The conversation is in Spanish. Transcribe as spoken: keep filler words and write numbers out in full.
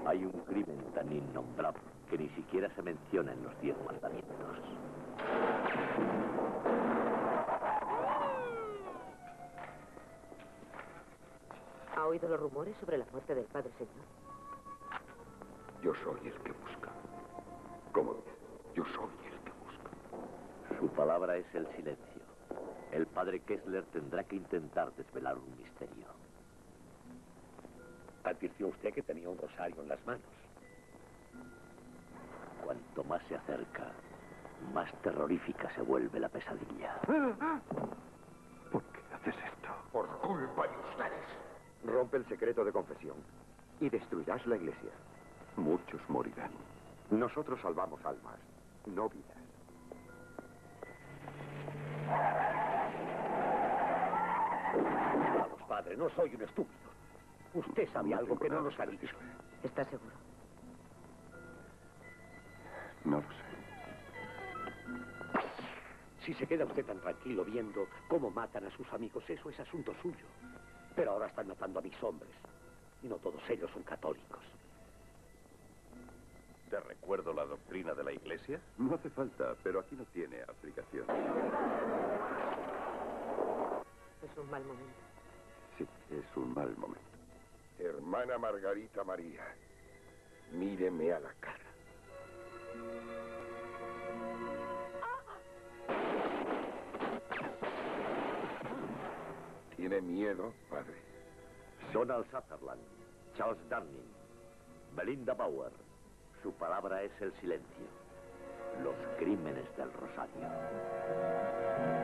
Hay un crimen tan innombrable que ni siquiera se menciona en los diez mandamientos. ¿Ha oído los rumores sobre la muerte del padre señor? Yo soy el que busca. ¿Cómo dice? Yo soy el que busca. Su palabra es el silencio. El padre Kessler tendrá que intentar desvelar un misterio. Advirtió usted que tenía un rosario en las manos. Cuanto más se acerca, más terrorífica se vuelve la pesadilla. ¿Por qué haces esto? Por culpa de ustedes. Rompe el secreto de confesión y destruirás la iglesia. Muchos morirán. Nosotros salvamos almas, no vidas. Vamos, padre, no soy un estúpido. Usted sabe No algo que no nada nos ha que dicho. decirle. ¿Está seguro? No lo sé. Si se queda usted tan tranquilo viendo cómo matan a sus amigos, eso es asunto suyo. Pero ahora están matando a mis hombres. Y no todos ellos son católicos. ¿Te recuerdo la doctrina de la Iglesia? No hace falta, pero aquí no tiene aplicación. Es un mal momento. Sí, es un mal momento. Hermana Margarita María, míreme a la cara. ¿Tiene miedo, padre? Donald Sutherland, Charles Darning, Belinda Bauer. Su palabra es el silencio. Los crímenes del Rosario.